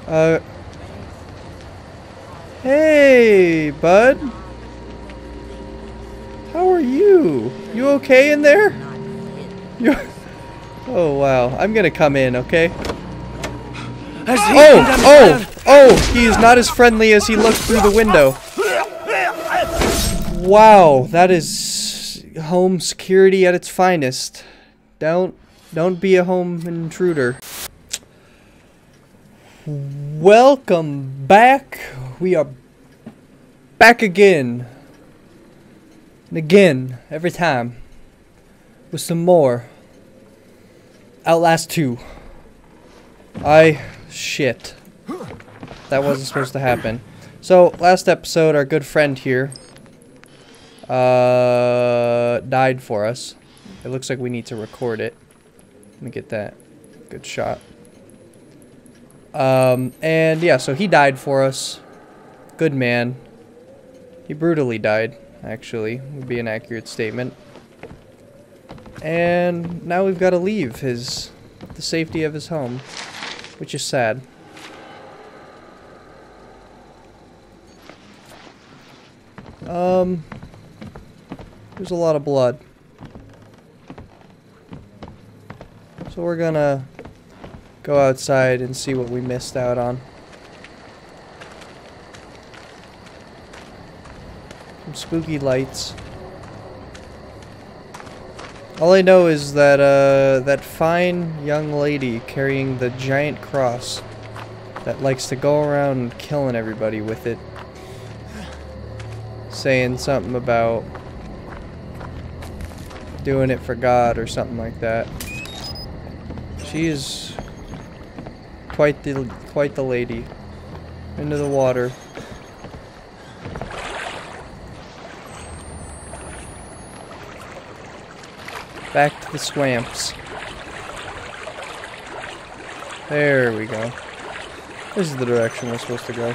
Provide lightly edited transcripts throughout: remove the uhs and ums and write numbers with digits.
Uh. Hey, bud. How are you? You okay in there? You're... Oh, wow. I'm gonna come in, okay? Oh! He is not as friendly as he looked through the window. Wow, that is home security at its finest. Don't be a home intruder. Welcome back. We are back again. And again, every time. With some more. Outlast 2. Shit. That wasn't supposed to happen. So, last episode, our good friend here died for us. It looks like we need to record it. Let me get that. Good shot. And yeah, so he died for us. Good man. He brutally died, actually, would be an accurate statement. And now we've got to leave the safety of his home, which is sad. There's a lot of blood. So we're gonna go outside and see what we missed out on. Some spooky lights. All I know is that that fine young lady carrying the giant cross that likes to go around killing everybody with it, saying something about doing it for God or something like that. She is quite the lady. Into the water. Back to the swamps. There we go. This is the direction we're supposed to go.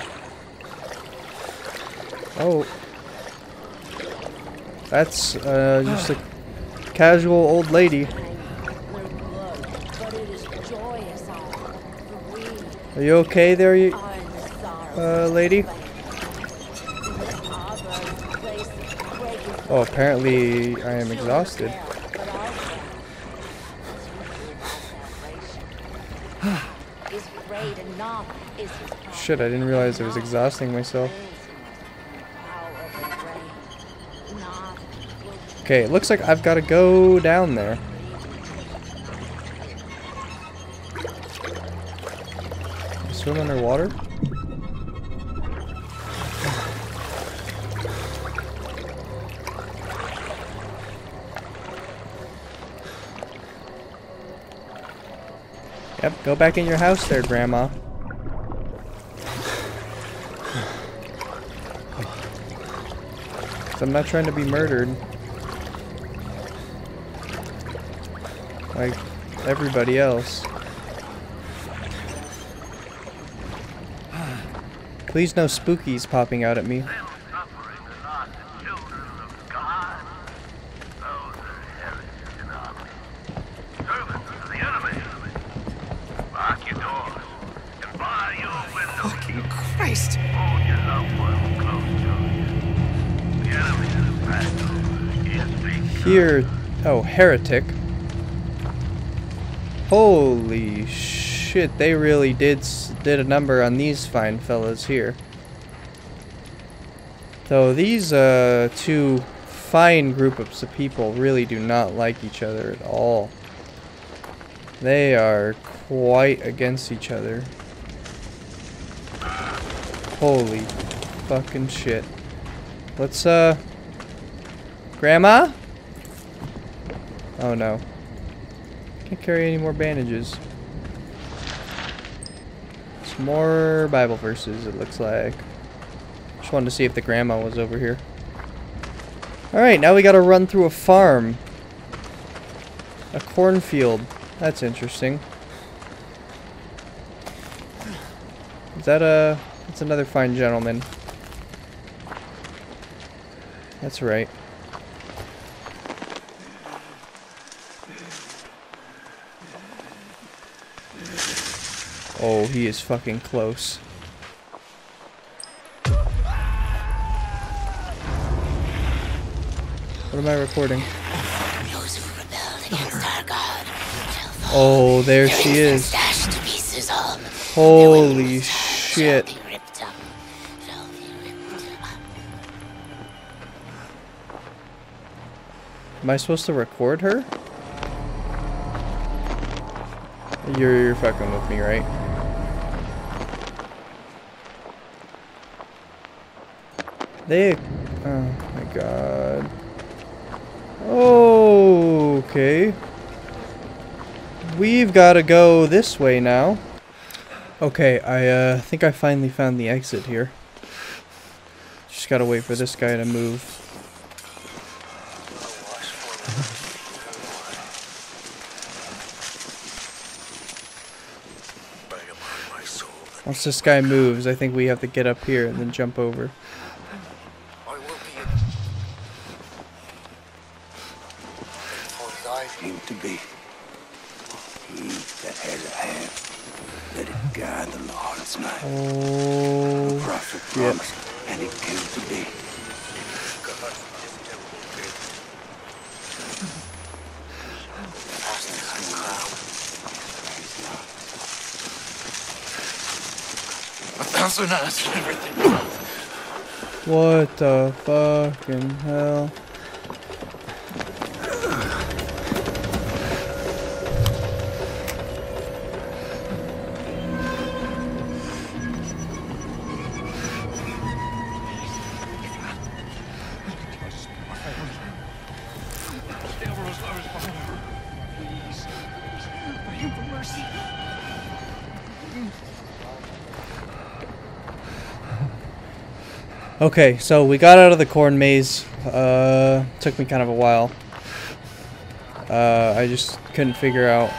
Oh. That's just a casual old lady. Are you okay there, lady? Oh, apparently I am exhausted. Shit, I didn't realize I was exhausting myself. Okay, it looks like I've got to go down there. Swim underwater? Yep, go back in your house there, Grandma. I'm not trying to be murdered. Like everybody else. Please no spookies popping out at me. Fucking Christ! Here, oh, heretic. Holy shit, they really did a number on these fine fellas here. So these two fine groups of people really do not like each other at all. They are quite against each other. Holy fucking shit. Let's Grandma? Oh no. Can't carry any more bandages. Some more Bible verses, it looks like. Just wanted to see if the grandma was over here. Alright, now we gotta run through a farm. A cornfield. That's interesting. Is that that's another fine gentleman. That's right. Oh, he is fucking close. What am I recording? Oh, there she is. Holy shit. Am I supposed to record her? You're fucking with me, right? Oh my god. Okay. We've got to go this way now. Okay, I think I finally found the exit here. Just gotta wait for this guy to move. Once this guy moves, I think we have to get up here and then jump over. Seemed to be. He that has a hand, let it guide the Lord's mind. Oh, the prophet promised, and it came to be. what the fucking hell? Okay, so we got out of the corn maze. Took me kind of a while. I just couldn't figure out.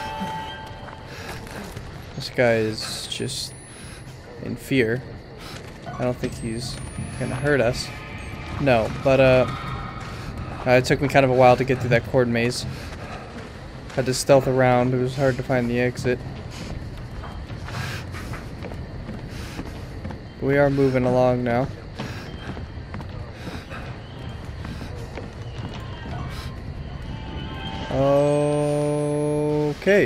This guy is just in fear. I don't think he's gonna hurt us. No, but it took me kind of a while to get through that corn maze. Had to stealth around. It was hard to find the exit. We are moving along now. Okay.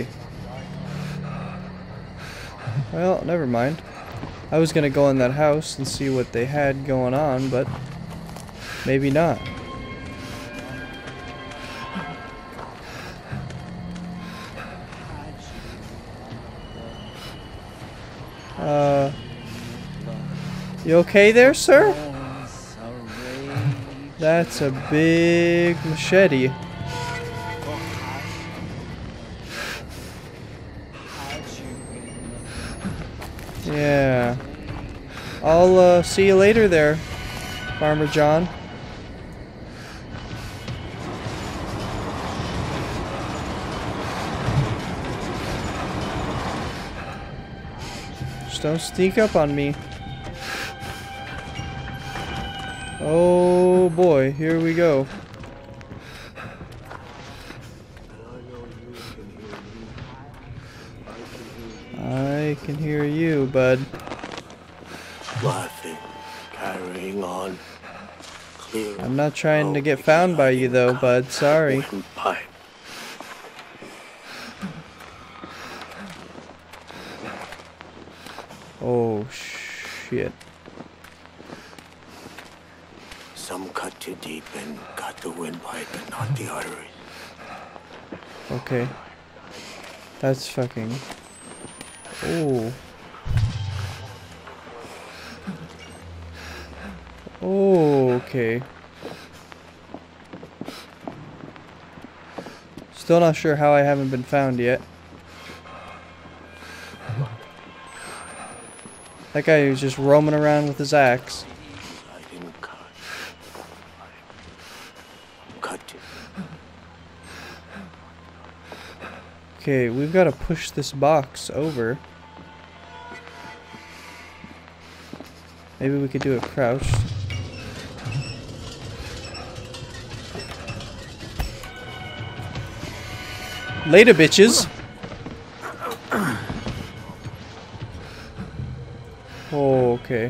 Well, never mind. I was gonna go in that house and see what they had going on, but maybe not. You okay there, sir? That's a big machete. Yeah. I'll see you later there, Farmer John. Just don't sneak up on me. Oh boy, here we go. I can hear you, bud. Laughing, carrying on. Clear. I'm not trying to get found by you though, bud. Sorry. Pipe. Oh shit. Some cut too deep and got the windpipe and not the arteries. Okay. That's fucking... Oh. Oh, okay. Still not sure how I haven't been found yet. That guy was just roaming around with his axe. I didn't cut. Cut it. Okay, we've got to push this box over. Maybe we could do it crouched. Later, bitches. Oh, okay.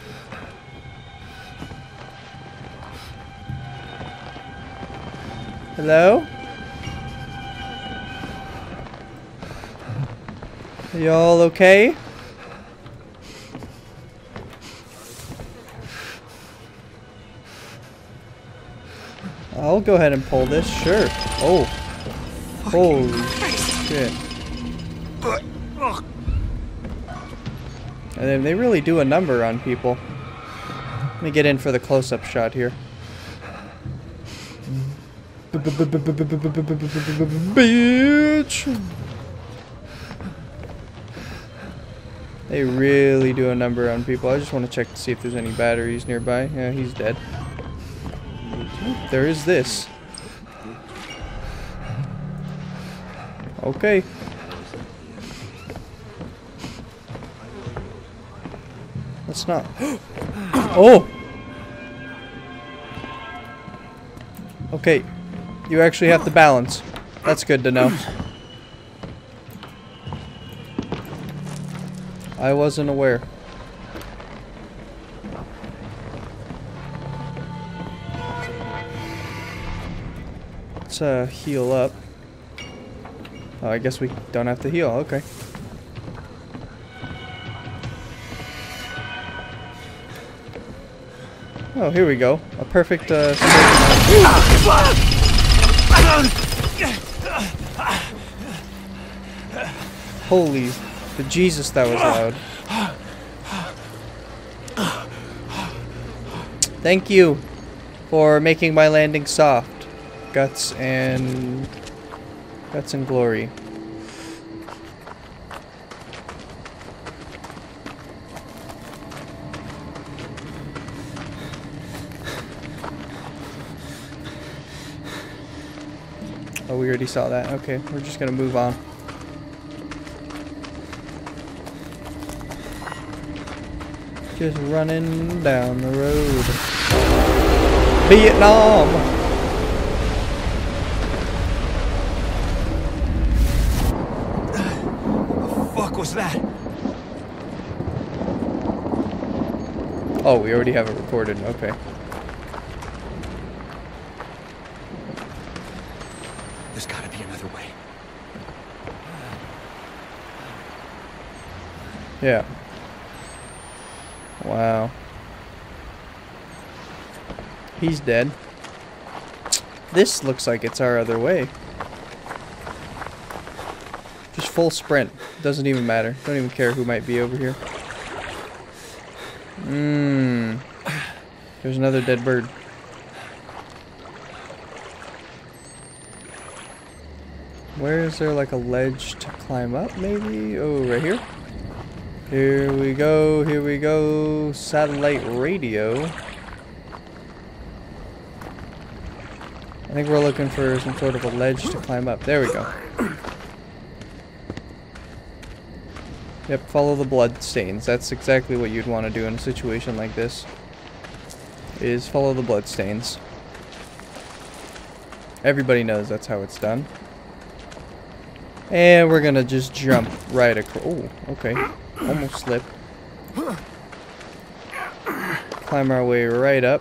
Hello? Y'all okay? I'll go ahead and pull this, sure. Oh. Holy shit. And then they really do a number on people. Let me get in for the close-up shot here. Bitch! They really do a number on people. I just want to check to see if there's any batteries nearby. Yeah, he's dead. There is this. Okay. Let's not. Oh! Okay. You actually have to balance. That's good to know. I wasn't aware. Let's heal up. Oh, I guess we don't have to heal. Okay. Oh, here we go. A perfect Holy Jesus, that was loud. Thank you for making my landing soft. Guts and glory. Oh, we already saw that. Okay, we're just gonna move on. Just running down the road. Vietnam! What the fuck was that? Oh, we already have it recorded. Okay. There's gotta be another way. Yeah. Wow. He's dead. This looks like it's our other way. Just full sprint. Doesn't even matter. Don't even care who might be over here. There's another dead bird. Where is there like a ledge to climb up maybe? Oh, right here. Here we go, here we go. Satellite radio. I think we're looking for some sort of a ledge to climb up. There we go. Yep, follow the blood stains. That's exactly what you'd want to do in a situation like this. Is follow the blood stains. Everybody knows that's how it's done. And we're gonna just jump right across. Oh, okay. Almost slipped. Climb our way right up.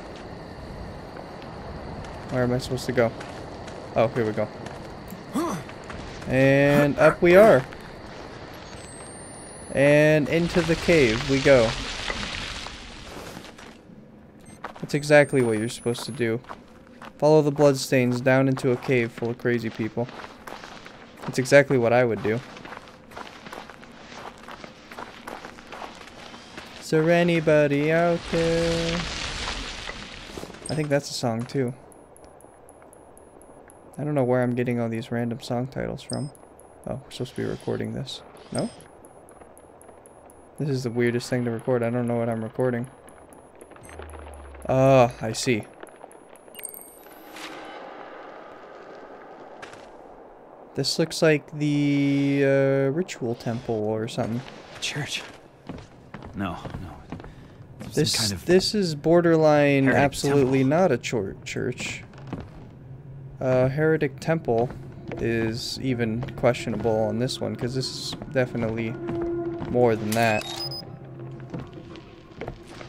Where am I supposed to go? Oh, here we go. And up we are. And into the cave we go. That's exactly what you're supposed to do. Follow the bloodstains down into a cave full of crazy people. That's exactly what I would do. Is there anybody out there? I think that's a song too. I don't know where I'm getting all these random song titles from. Oh, we're supposed to be recording this. No? This is the weirdest thing to record. I don't know what I'm recording. Oh, I see. This looks like the ritual temple or something. Church? No. This kind of this is borderline heretic absolutely temple. not a church. Heretic temple is even questionable on this one because this is definitely more than that.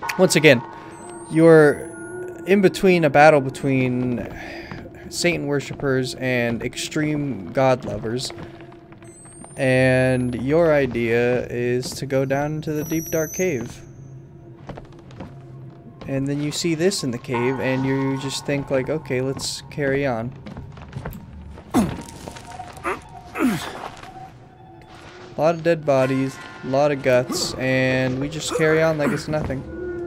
once again, you're in between a battle between Satan worshippers and extreme God lovers. And your idea is to go down into the deep dark cave. And then you see this in the cave and you just think like, okay, let's carry on. A lot of dead bodies, a lot of guts, and we just carry on like it's nothing.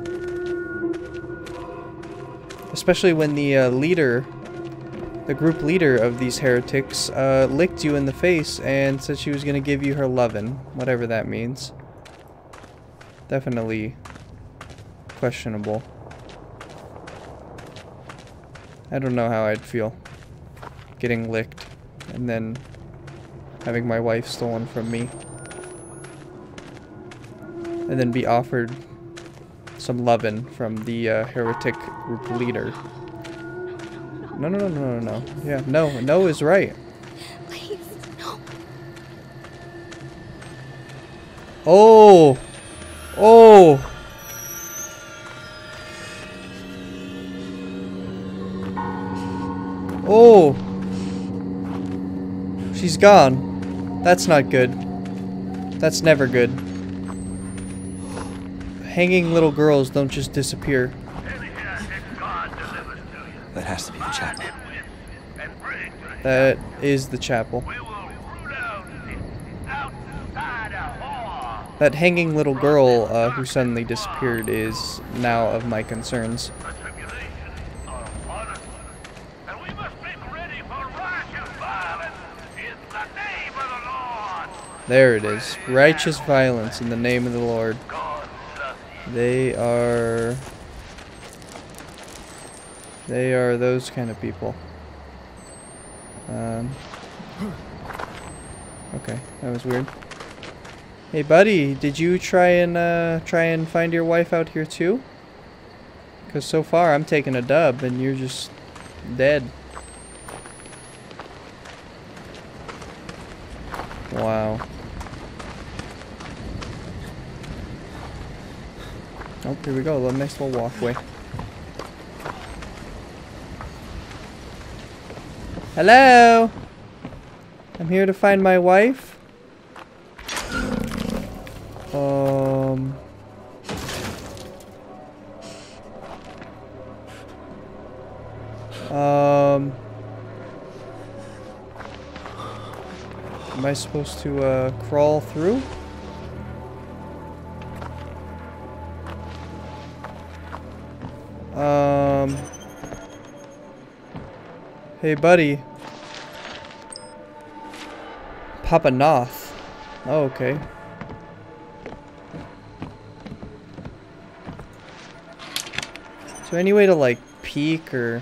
Especially when the leader, the group leader of these heretics, licked you in the face and said she was going to give you her lovin', whatever that means. Definitely questionable. I don't know how I'd feel getting licked and then having my wife stolen from me. And then be offered some lovin' from the heretic group leader. No, no, no, no, no, no. Yeah, no, no is right. Please, no. Oh! Oh! Oh! She's gone. That's not good. That's never good. Hanging little girls don't just disappear. That has to be the chapel. That is the chapel. That hanging little girl who suddenly disappeared is now of my concerns. There it is. Righteous violence in the name of the Lord. They are those kind of people. Okay, that was weird. Hey buddy, did you try and find your wife out here too? Because so far I'm taking a dub and you're just dead. Wow. Oh, here we go, a nice little walkway. Hello? I'm here to find my wife. Am I supposed to crawl through? Hey buddy. Papa Noth. Oh, okay. Is there any way to like peek or...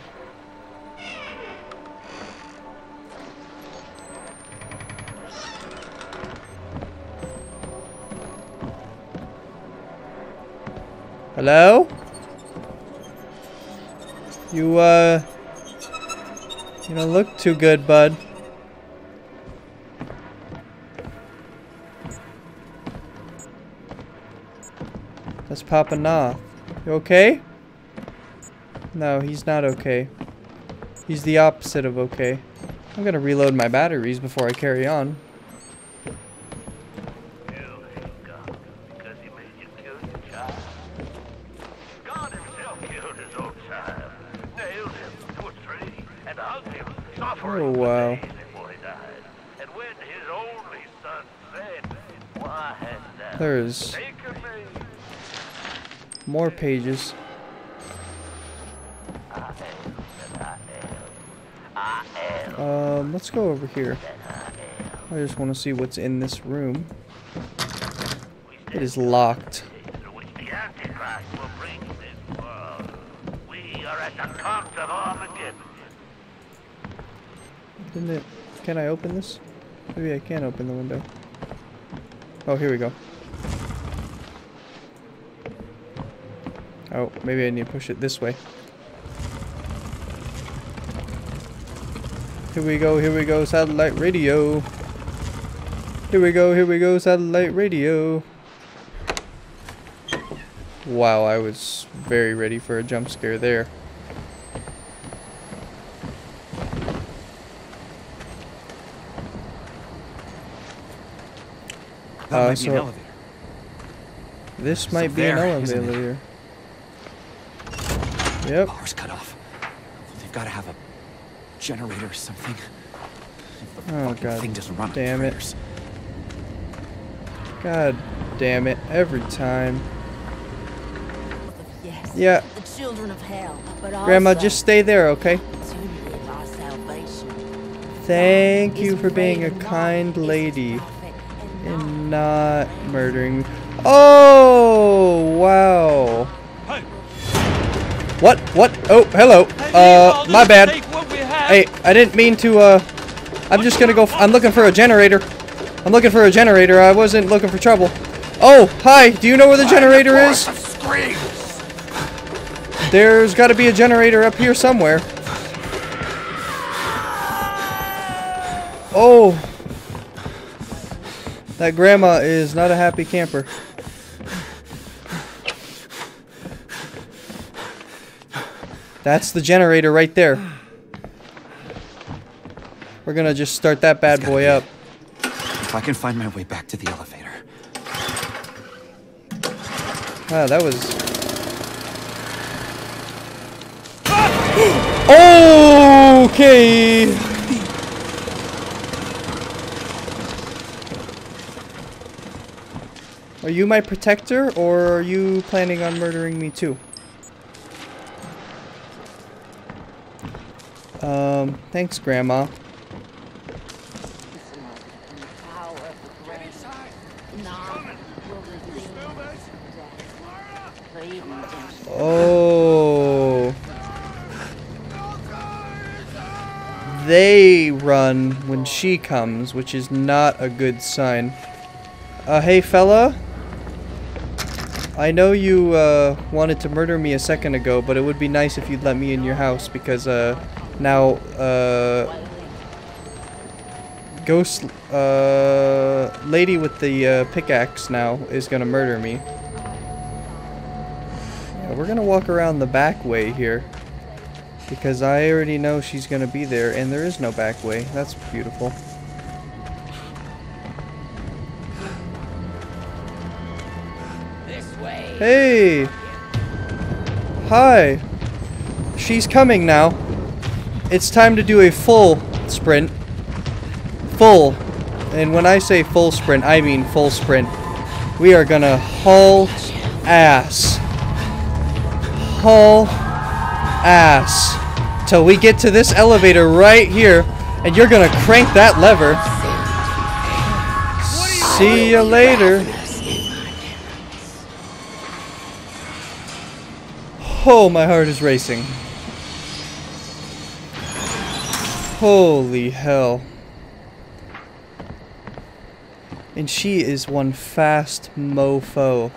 Hello? You don't look too good, bud. That's Papa Noth. You okay? No, he's not okay. He's the opposite of okay. I'm gonna reload my batteries before I carry on. Oh wow. There's more pages. Let's go over here. I just want to see what's in this room. It is locked. Didn't it? Can I open this? Maybe I can't open the window. Oh, here we go. Oh, maybe I need to push it this way. Here we go, satellite radio. Here we go, satellite radio. Wow, I was very ready for a jump scare there. That might be an so elevator. this might So be an there, isn't it? elevator. Yep. Power's cut off. They've got to have a generator or something. If the Oh, fucking God thing doesn't run on damn it. prayers. God damn it, every time. Yes, Yeah, the children of hell, but Grandma, also just stay there, okay? to live our salvation. Thank God you is for being a greater, kind God is lady prophet, and not murdering me. Oh, wow. What? What? Oh, hello. My bad. Hey, I didn't mean to, I'm just gonna go, I'm looking for a generator. I'm looking for a generator. I wasn't looking for trouble. Oh, hi. Do you know where the generator is? There's got to be a generator up here somewhere. Oh. That grandma is not a happy camper. That's the generator right there. We're gonna just start that bad boy up. If I can find my way back to the elevator. Ah, that was... Okay! Are you my protector, or are you planning on murdering me too? Thanks, Grandma. Oh. They run when she comes, which is not a good sign. Hey fella? I know you, wanted to murder me a second ago, but it would be nice if you'd let me in your house because, now, ghost, lady with the, pickaxe now is gonna murder me. Yeah, we're gonna walk around the back way here. Because I already know she's gonna be there, and there is no back way. That's beautiful. This way. Hey! Hi! She's coming now. It's time to do a full sprint. Full. And when I say full sprint, I mean full sprint. We are gonna haul ass. Haul ass. Till we get to this elevator right here, and you're gonna crank that lever. See you later. Oh, my heart is racing. Holy hell. And she is one fast mofo.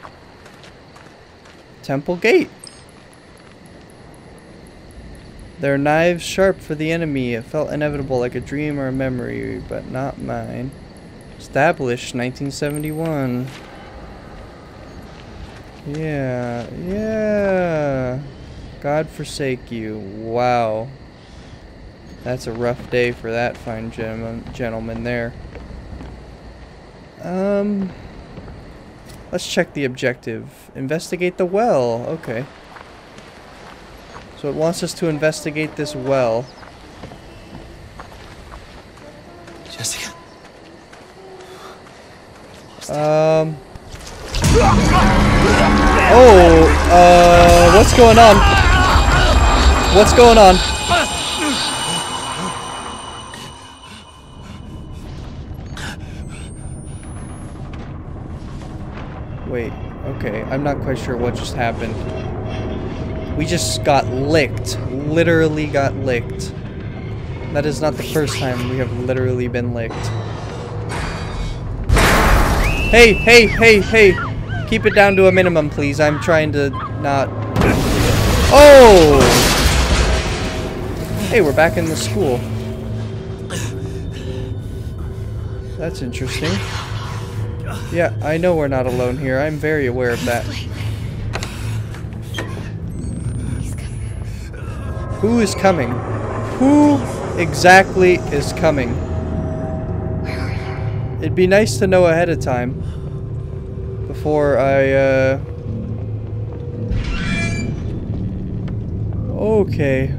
Temple Gate. Their knives sharp for the enemy. It felt inevitable, like a dream or a memory, but not mine. Established 1971. Yeah. God forsake you. Wow. That's a rough day for that fine gentleman there. Let's check the objective. Investigate the well. Okay. So it wants us to investigate this well. Jessica. Oh, what's going on? What's going on? Wait, okay, I'm not quite sure what just happened. We just got licked. Literally got licked. That is not the first time we have literally been licked. Hey, hey, hey, hey! Keep it down to a minimum, please. I'm trying to not... Oh! Hey, we're back in the school. That's interesting. Yeah, I know we're not alone here. I'm very aware of that. Who is coming? Who exactly is coming? It'd be nice to know ahead of time before I, okay.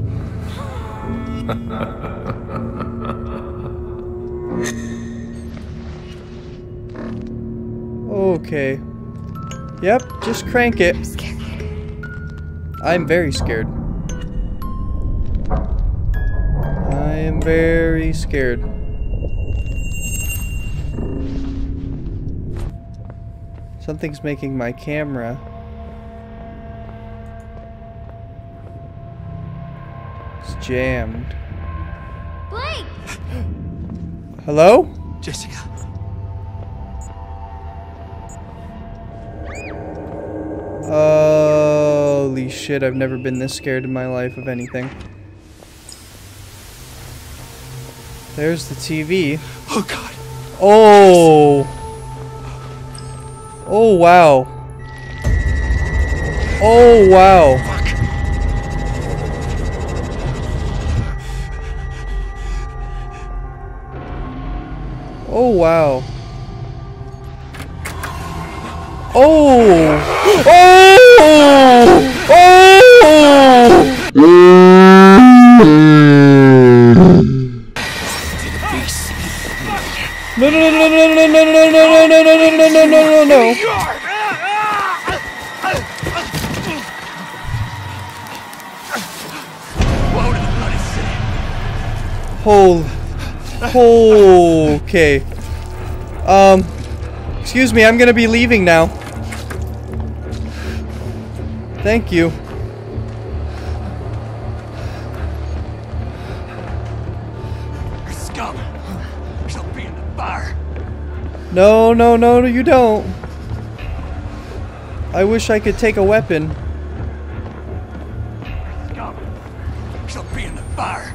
Okay. Yep, just crank it. I'm very scared. I am very scared. Something's making my camera. It's jammed. Blake! Hello? Jessica. Holy shit, I've never been this scared in my life of anything. There's the TV. Oh God. Oh! Oh wow. Oh wow. Fuck. Oh wow. Oh! Oh! Oh! No no no no no no no no no no no no no no no no. Hold. Okay. Excuse me, I'm gonna be leaving now. Thank you. Scum. Shall be in the fire. No, no, no, you don't. I wish I could take a weapon. Scum. Shall be in the fire.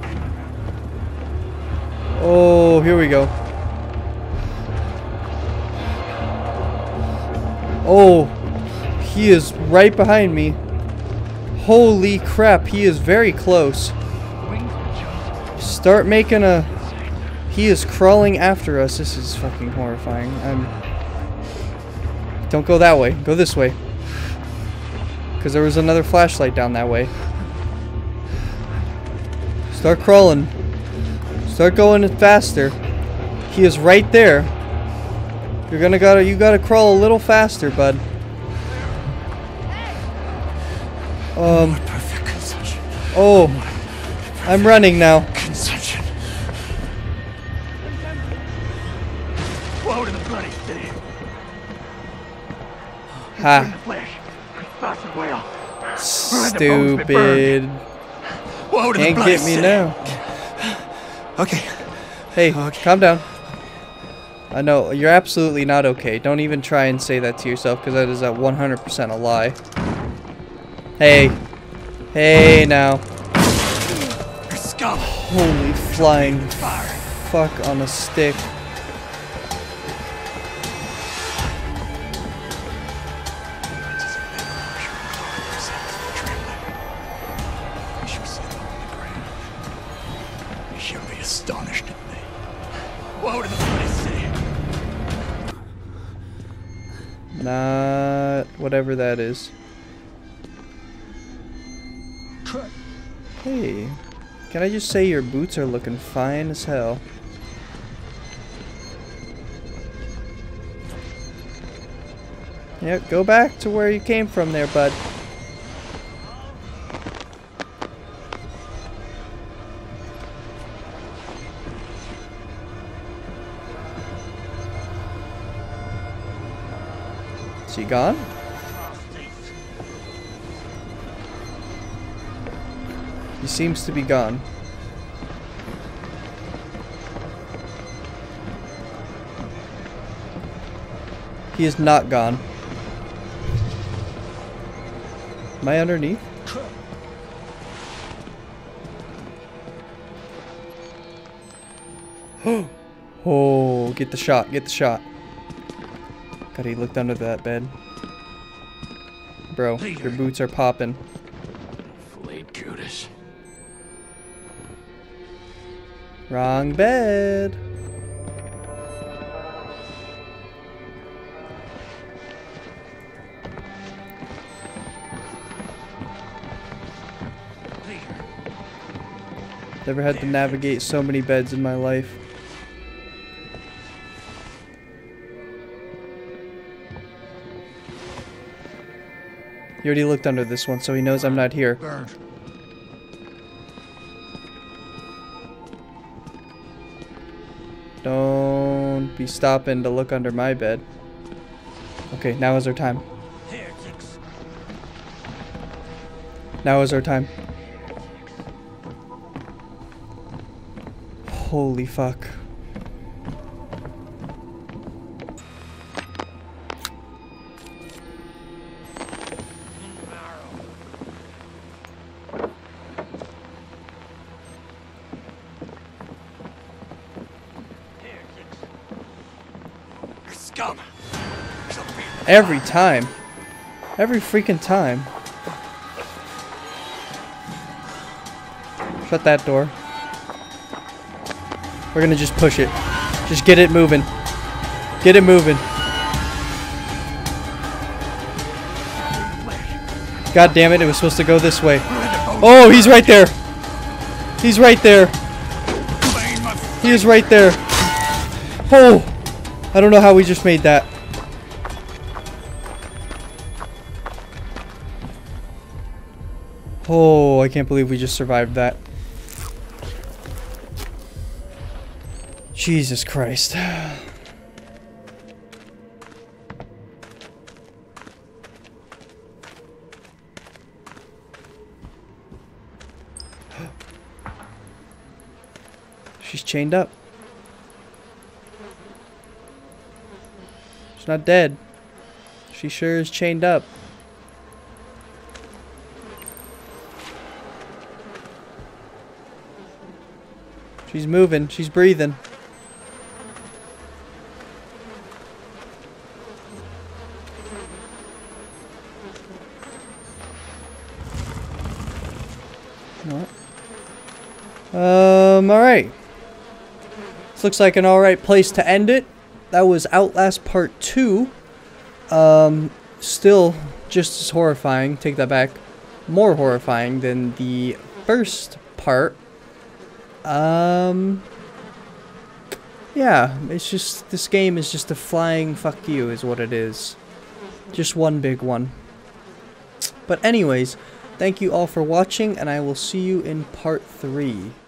Oh, here we go. Oh, he is right behind me. Holy crap, he is very close. Start making a... He is crawling after us. This is fucking horrifying. Don't go that way. Go this way. Because there was another flashlight down that way. Start crawling. Start going faster. He is right there. You gotta crawl a little faster, bud. Perfect consumption. Oh, I'm running now. Consumption. Woe to the bloody city. Ha. Flesh. Fast and well. Stupid. Woe to the Can't bloody get me city. now. Okay. Hey, Okay. calm down. I know, you're absolutely not okay. Don't even try and say that to yourself, because that is a 100% a lie. Hey. Hey, now. Scum. Holy flying Fire. fuck on a stick. She'll be astonished at me. Woe to the bloody city. Not whatever that is. Hey, can I just say your boots are looking fine as hell? Yep, go back to where you came from there, bud. Is he gone? He seems to be gone. He is not gone. Am I underneath? Oh, get the shot, get the shot. God, he looked under that bed. Bro, your boots are popping. Flayed Judas. Wrong bed. Never had to navigate so many beds in my life. He already looked under this one, so he knows I'm not here. Don't be stopping to look under my bed. Okay, now is our time. Now is our time. Holy fuck. Scum! Every time. Every freaking time. Shut that door. We're gonna just push it. Just get it moving. Get it moving. God damn it, it was supposed to go this way. Oh, he's right there. He's right there. He is right there. Oh, I don't know how we just made that. Oh, I can't believe we just survived that. Jesus Christ. She's chained up. She's not dead. She sure is chained up. She's moving. She's breathing. Alright. This looks like an alright place to end it. That was Outlast Part 2. Still just as horrifying. Take that back. More horrifying than the first part. Yeah, it's just, this game is just a flying fuck you is what it is. Just one big one. But anyways, thank you all for watching, and I will see you in part 3.